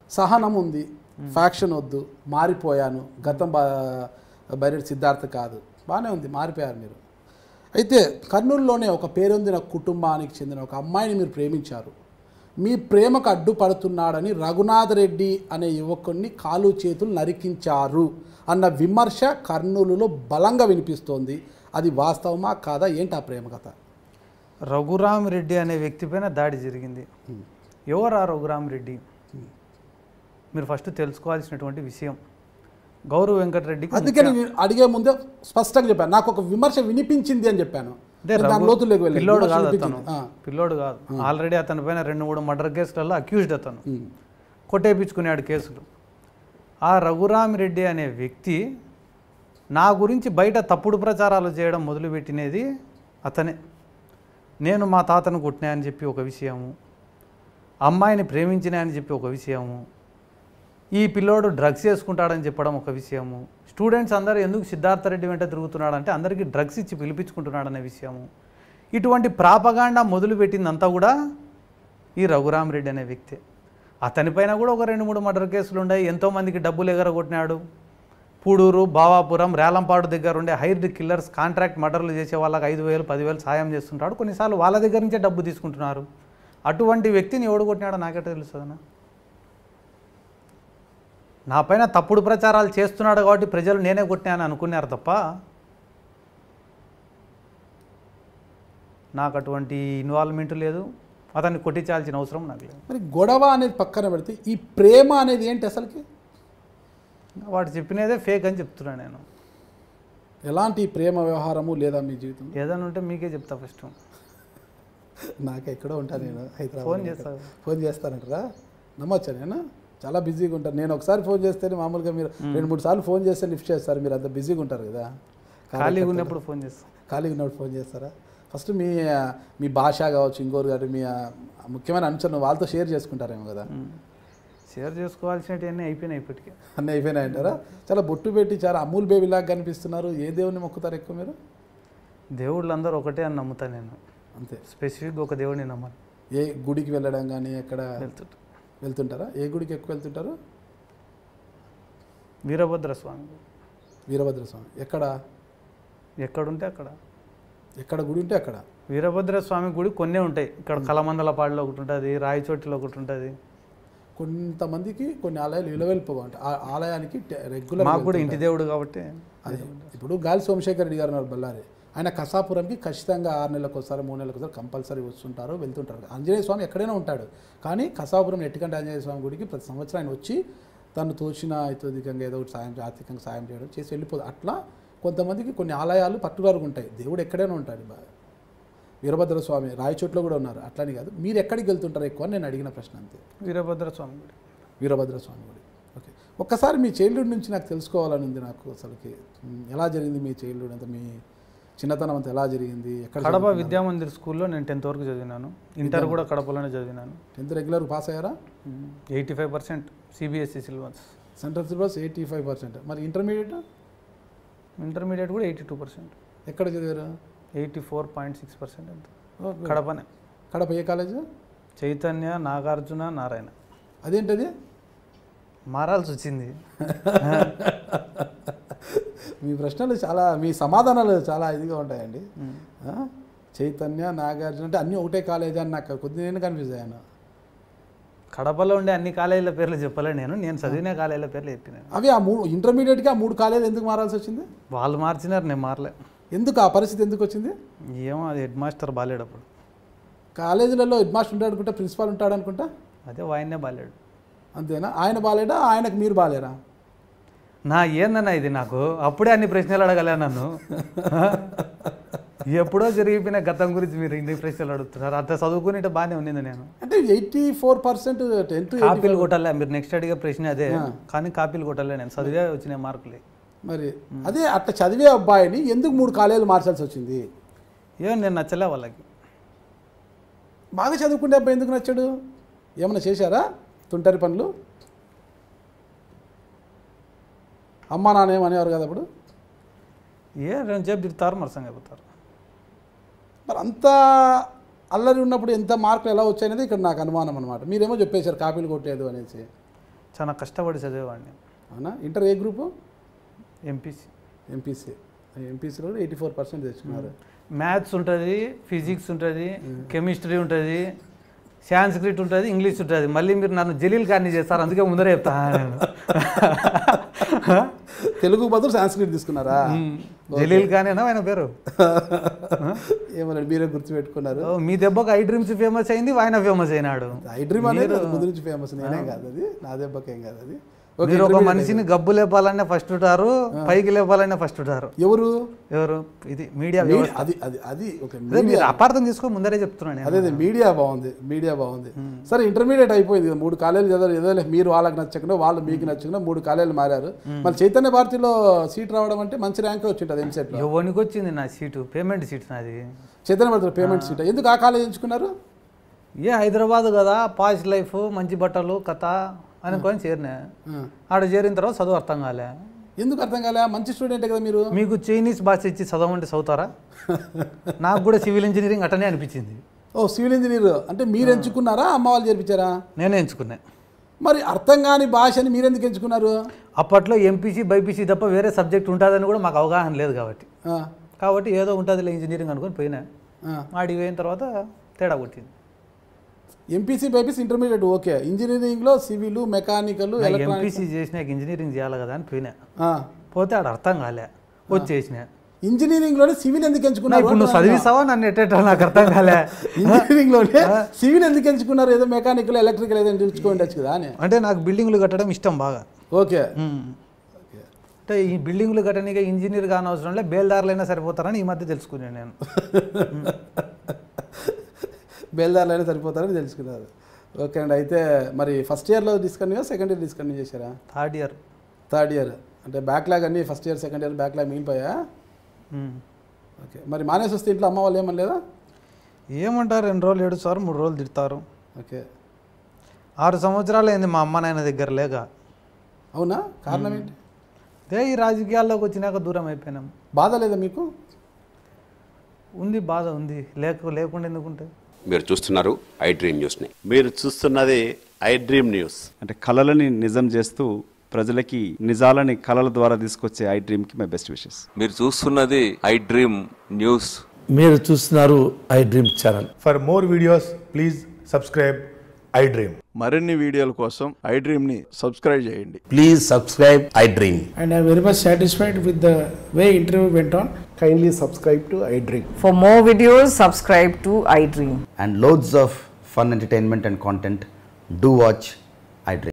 సహనం ఉంది, ఫ్యాక్షన్ వద్దు, మారిపోయాను, గతం బైరెడ్డి సిద్ధార్థ కాదు, బాగానే ఉంది, మారిపోయారు మీరు. అయితే కర్నూలులోనే ఒక పేరొందిన కుటుంబానికి చెందిన ఒక అమ్మాయిని మీరు ప్రేమించారు. మీ ప్రేమకు అడ్డుపడుతున్నాడని రఘునాథ్ రెడ్డి అనే యువకుడిని కాలు చేతులు నరికించారు అన్న విమర్శ కర్నూలులో బలంగా వినిపిస్తోంది. అది వాస్తవమా కాదా? ఏంటి ఆ ప్రేమ కథ? రఘురామిరెడ్డి అనే వ్యక్తి పైన దాడి జరిగింది. ఎవరా రఘురామిరెడ్డి? మీరు ఫస్ట్ తెలుసుకోవాల్సినటువంటి విషయం. గౌరవ్ వెంకటరెడ్డికి అందుకే నేను అడిగే ముందే స్పష్టంగా చెప్పాను, నాకు ఒక విమర్శ వినిపించింది అని చెప్పాను. పిల్లోడు కాదు, ఆల్రెడీ అతని పైన 2-3 మర్డర్ కేసులలో అక్యూజ్డ్, అతను కొట్టేపించుకున్నాడు కేసులు. ఆ రఘురామిరెడ్డి అనే వ్యక్తి నా గురించి బయట తప్పుడు ప్రచారాలు చేయడం మొదలుపెట్టినది అతనే. నేను మా తాతను కొట్టినా అని చెప్పి ఒక విషయము, అమ్మాయిని ప్రేమించినా అని చెప్పి ఒక విషయము, ఈ పిల్లోడు డ్రగ్స్ చేసుకుంటాడని చెప్పడం ఒక విషయము, స్టూడెంట్స్ అందరూ ఎందుకు సిద్ధార్థ రెడ్డి వెంట తిరుగుతున్నాడంటే అందరికీ డ్రగ్స్ ఇచ్చి పిలిపించుకుంటున్నాడనే విషయము, ఇటువంటి ప్రాపగాండా మొదలుపెట్టిందంతా కూడా ఈ రఘురామిరెడ్డి అనే వ్యక్తి. అతనిపైన కూడా ఒక 2-3 మర్డర్ కేసులు ఉన్నాయి. ఎంతోమందికి డబ్బులు ఎగరగొట్టినాడు. పూడూరు, బావాపురం, రేలంపాడు దగ్గర ఉండే హైర్డ్ కిల్లర్స్ కాంట్రాక్ట్ మర్డర్లు చేసే వాళ్ళకి 5,000, 10,000 సాయం చేస్తుంటాడు. కొన్నిసార్లు వాళ్ళ దగ్గర నుంచే డబ్బు తీసుకుంటున్నారు. అటువంటి వ్యక్తిని ఎవడు కొట్టినాడో నాకెట్లా తెలుస్తుందన్నా? నా పైన తప్పుడు ప్రచారాలు చేస్తున్నాడు కాబట్టి ప్రజలు నేనే కొట్టినాను అనుకున్నారు తప్ప నాకు అటువంటి ఇన్వాల్వ్మెంట్ లేదు. అతన్ని కొట్టించాల్సిన అవసరం నాకు లేదు. మరి గొడవ అనేది పక్కన పెడితే ఈ ప్రేమ అనేది ఏంటి అసలుకి? వాడు చెప్పినదే ఫేక్ అని చెప్తున్నాను నేను. ఎలాంటి ప్రేమ వ్యవహారము లేదా మీ జీవితం? ఏదైనా ఉంటే మీకే చెప్తా. ఫస్ట్ నాకు ఎక్కడో ఉంటాను నేను, హైదరాబాద్. ఫోన్ చేస్తానంటారా? నమ్మొచ్చా? నేను చాలా బిజీగా ఉంటాను. నేను ఒకసారి ఫోన్ చేస్తేనే మామూలుగా మీరు 2-3 సార్లు ఫోన్ చేస్తే లిఫ్ట్ చేస్తారు. మీరు అంత బిజీగా ఉంటారు కదా. ఖాళీగా ఉన్నప్పుడు ఫోన్ చేస్తాను. ఖాళీగా ఉన్నప్పుడు ఫోన్ చేస్తారా? ఫస్ట్ మీ భాష కావచ్చు, ఇంకోరు కాదు, మీ ముఖ్యమైన అంశాలను వాళ్ళతో షేర్ చేసుకుంటారేమో కదా. షేర్ చేసుకోవాల్సినవన్నీ అయిపోయినాయి. ఇప్పటికీ అన్నీ అయిపోయినాయి అంటారా? చాలా బొట్టు పెట్టి చాలా అమూల్ బేబీలాగా కనిపిస్తున్నారు. ఏ దేవుడిని మొక్కుతారు ఎక్కువ మీరు? దేవుళ్ళందరూ ఒకటే అని నమ్ముతాను నేను. అంతే, స్పెసిఫిక్గా ఒక దేవుడిని నమ్మాలి. ఏ గుడికి వెళ్ళడం కానీ ఎక్కడ వెళ్తుంటారా? ఏ గుడికి ఎక్కువ వెళ్తుంటారు? వీరభద్రస్వామి. వీరభద్రస్వామి ఎక్కడుంటే అక్కడ, ఎక్కడ గుడి ఉంటే అక్కడ. వీరభద్రస్వామి గుడి కొన్నే ఉంటాయి. ఇక్కడ కలమందలపాడులో ఒకటి ఉంటుంది, రాయచోటిలో ఒకటి ఉంటుంది. కొంతమందికి కొన్ని ఆలయాలు విలువెల్పుగా ఉంటాయి. ఆ ఆలయానికి రెగ్యులర్ మాకు కూడా ఇంటి దేవుడు కాబట్టి. అదే ఇప్పుడు గాలి సోమశేఖర్ రెడ్డి గారు ఉన్నారు బళ్ళారి, ఆయన కసాపురంకి ఖచ్చితంగా 6 నెలలకు ఒకసారి 3 నెలలకు ఒకసారి కంపల్సరీ వస్తుంటారు, వెళ్తుంటారు. ఆంజనేయ స్వామి ఎక్కడైనా ఉంటాడు, కానీ కసాపురం ఎట్టుకంటే ఆంజనేయ స్వామి గుడికి ప్రతి సంవత్సరం ఆయన వచ్చి తను తోచిన ఇతోధికంగా ఏదో ఒకటి సాయం, ఆర్థికంగా సాయం చేయడం చేసి వెళ్ళిపోదు. అట్లా కొంతమందికి కొన్ని ఆలయాలు పర్టికులర్గా ఉంటాయి. దేవుడు ఎక్కడైనా ఉంటాడు. వీరభద్రస్వామి రాయచోట్లో కూడా ఉన్నారు. అట్లని కాదు, మీరు ఎక్కడికి వెళ్తుంటారు ఎక్కువ నేను అడిగిన ప్రశ్న అంతే. వీరభద్రస్వామి గుడి. వీరభద్రస్వామి గుడి. ఓకే, ఒక్కసారి మీ చైల్డ్హుడ్ నుంచి నాకు తెలుసుకోవాలని ఉంది. నాకు అసలుకి ఎలా జరిగింది మీ చైల్డ్హుడ్ అంతా, మీ చిన్నతనం అంతా ఎలా జరిగింది? ఎక్కడ? కడప విద్యామందిర్ స్కూల్లో నేను 10th వరకు చదివినాను. ఇంటర్ కూడా కడపలోనే చదివినాను. 10th రెగ్యులర్ పాస్ అయ్యారా? 85% CBSE సిలబస్. Central syllabus 85%. మరి ఇంటర్మీడియట్ కూడా 82%. ఎక్కడ చదివారు? 84.6% ఎంత. కడపనే. కడప ఏ కాలేజ్? చైతన్య, నాగార్జున, నారాయణ. అదేంటది? మారాల్సి వచ్చింది. మీ ప్రశ్నలు చాలా, మీ సమాధానాలు చాలా ఇదిగా ఉంటాయండి. చైతన్య, నాగార్జున అంటే అన్నీ ఒకటే కాలేజీ అని నాకు కొద్దిగా నేను కన్ఫ్యూజ్ అయ్యాను. కడపలో ఉండే అన్ని కాలేజీల పేర్లు చెప్పలే నేను చదివిన కాలేజీల పేర్లు చెప్పినాను. అవి ఆ 3 ఇంటర్మీడియట్గా 3 కాలేజీలు ఎందుకు మారాల్సి వచ్చింది? వాళ్ళు మార్చినారు, నేను మారలే. ఎందుకు ఆ పరిస్థితి ఎందుకు వచ్చింది? ఏమో, అది హెడ్ మాస్టర్ బాలేడప్పుడు. కాలేజీలలో హెడ్ మాస్టర్ ఉంటాడు అనుకుంటా, ప్రిన్సిపాల్ ఉంటాడు అనుకుంటా. అదే ఆయనే బాలేడు. అంతేనా? ఆయన బాలేడా, ఆయనకు మీరు బాలేరా? ఏందన్నా ఇది? నాకు అప్పుడే అన్ని ప్రశ్నలు అడగలే నన్ను. ఎప్పుడో జరిగిపోయిన గతం గురించి మీరు ఇన్ని ప్రశ్నలు అడుగుతున్నారు. అంత చదువుకుని బాగానే ఉన్నింది నేను. అంటే 84% 10 కాపీలు కొట్టాలే. మీరు నెక్స్ట్ అడిగే ప్రశ్న అదే, కానీ కాపీలు కొట్టాలే. నేను చదివే వచ్చిన మార్కులే. మరి అదే అట్లా చదివే అబ్బాయిని ఎందుకు 3 కాలేజీలు మార్చాల్సి వచ్చింది? నేను నచ్చలే వాళ్ళకి. బాగా చదువుకునే అబ్బాయి ఎందుకు నచ్చాడు? ఏమన్నా చేశారా తుంటరి పనులు? అమ్మా నాన్న ఏమనేవారు కదా అప్పుడు? 2 సేపు తిడతారు, మరసంగా అయిపోతారు. మరి అంత అల్లరి ఉన్నప్పుడు ఎంత మార్కులు ఎలా వచ్చాయనేది ఇక్కడ నాకు అనుమానం అనమాట. మీరేమో చెప్పేశారు కాపీలు కొట్టలేదు అనేసి. చాలా కష్టపడి చదివేవాడిని. అవునా? ఇంటర్ ఏ గ్రూపు? ఎంపీసీ. ఎంపీసీలో 84% తెచ్చుకున్నారు. మ్యాథ్స్ ఉంటుంది, ఫిజిక్స్ ఉంటుంది, కెమిస్ట్రీ ఉంటుంది, సాంస్క్రిట్ ఉంటుంది, ఇంగ్లీష్ ఉంటుంది. మళ్ళీ మీరు నన్ను జలీల్ ఖాన్ని చేస్తారు, అందుకే ముందరే చెప్తా. తెలుగు బదులు సాంస్క్రిట్ తీసుకున్నారా? జలీల్ ఖాన్ అయినా ఆయన పేరు ఏమన్నా మీరే గుర్తుపెట్టుకున్నారు? మీ దెబ్బకు iDreams ఫేమస్ అయింది, ఆయన ఫేమస్ అయినాడు. iDream అనేది ముందు నుంచి ఫేమస్, నేనే కాదు అది, నా దెబ్బకేం కాదు అది. మీరు ఒక మనిషిని గబ్బు లేపాలనే ఫస్ట్ ఉంటారు, పైకి లేపాలనే ఫస్ట్ ఉంటారు. ఎవరు ఇది మీడియా. అది మీరు అపార్థం చేసుకో, ముందరే చెప్తున్నాను. అదే మీడియా బాగుంది. సరే, ఇంటర్మీడియట్ అయిపోయింది, 3 కాలేజీలు చదవలేదు. మీరు వాళ్ళకి నచ్చకుండా, వాళ్ళు మీకు నచ్చకుండా 3 కాలేజీలు మారారు. మళ్ళీ చైతన్య భారతిలో సీట్ రావడం అంటే మంచి ర్యాంక్ వచ్చింటుంది ఎంసెట్లో. ఎవరికి వచ్చింది నా సీటు? పేమెంట్ సీట్ నాది. చైతన్య భారతిలో పేమెంట్ సీట్. ఎందుకు ఆ కాలేజ్ ఎంచుకున్నారు? హైదరాబాద్ కదా, పాష్ లైఫ్, మంచి బట్టలు, కథ అనుకొని చేరినా. ఆడ చేరిన తర్వాత చదువు అర్థం కాలే. ఎందుకు అర్థం కాలే? మంచి స్టూడెంటే కదా మీరు. మీకు చైనీస్ భాష ఇచ్చి చదవమంటే చదువుతారా? నాకు కూడా సివిల్ ఇంజనీరింగ్ అటనే అనిపించింది. సివిల్ ఇంజనీర్ అంటే మీరు ఎంచుకున్నారా, అమ్మ వాళ్ళు చేర్పించారా? నేనే ఎంచుకున్నా. మరి అర్థం కాని భాషని మీరు ఎందుకు ఎంచుకున్నారు? అప్పట్లో ఎంపీసీ బైపీసీ తప్ప వేరే సబ్జెక్ట్ ఉంటుందని కూడా మాకు అవగాహన లేదు కాబట్టి ఏదో ఉంటుందిలే ఇంజనీరింగ్ అనుకుని పోయినా. ఆడికి పోయిన తర్వాత తేడా కొట్టింది. ఎంపీసీ బైపీసీ ఇంటర్మీడియట్ ఓకే, ఇంజనీరింగ్లో సివిల్, మెకానికల్, ఎంపీసీ చేసినాక ఇంజనీరింగ్ చేయాలి కదా అని పోయినా. పోతే ఆడ అర్థం కాలే, వచ్చేసిన. ఇంజనీరింగ్లోనే సివిల్ ఎందుకు ఎంచుకున్నారు? ఇప్పుడు నువ్వు చదివిస్తావా నన్ను ఎట్టేటా? నాకు అర్థం కాలే. ఇంజనీరింగ్లోనే సివిల్ ఎందుకు ఎంచుకున్నారు? ఏదో మెకానికల్, ఎలక్ట్రికల్ ఏదో ఎంచుకోవచ్చు కదా అని. అంటే నాకు బిల్డింగ్లు కట్టడం ఇష్టం బాగా. ఓకే. అంటే ఈ బిల్డింగ్లు కట్టడానికి ఇంజనీర్ కాని అవసరం లేదు, బేల్దారులైనా సరిపోతారని ఈ మధ్య తెలుసుకున్నాను నేను. బేల్దారులైనా సరిపోతారని తెలుసుకున్నారు. ఓకే అండి. అయితే మరి ఫస్ట్ ఇయర్లో డిస్కంటిన్యూ, సెకండ్ ఇయర్ డిస్కంటిన్యూ చేశారా? థర్డ్ ఇయర్ అంటే బ్యాక్లాగ్ అన్ని first year second year backlog మిగిలిపోయా? ఓకే. మరి మానేసి వస్తే ఇంట్లో అమ్మ వాళ్ళు ఏమని లేదా? ఏమంటారు, 2 రోజులు ఏడుస్తారు, 3 రోజులు తిడతారు. ఓకే. 6 సంవత్సరాలు అయింది మా అమ్మ నాయన దగ్గర లేక. అవునా? కారణం ఏంటి? ఈ రాజకీయాల్లోకి వచ్చినాక దూరం అయిపోయినాం. బాధ లేదా మీకు? ఉంది, బాధ ఉంది, లేకుండా ఎందుకుంటే. మీరు చూస్తున్నారు iDream న్యూస్ని. మీరు చూస్తున్నది iDream న్యూస్. అంటే కళలని నిజం చేస్తూ ప్రజలకి నిజాలని కళల ద్వారా తీసుకొచ్చే iDreamకి మై బెస్ట్ విషెస్. మీరు చూస్తున్నది iDream న్యూస్. మీరు చూస్తున్నారు iDream channel. For more videos please subscribe iDream. మరిన్ని వీడియోల కోసం iDreamని సబ్స్క్రైబ్ చేయండి. Please subscribe iDream. And I am very much satisfied with the way interview went on. Kindly subscribe to iDream. For more videos, subscribe to iDream. And loads of fun entertainment and content. Do watch iDream.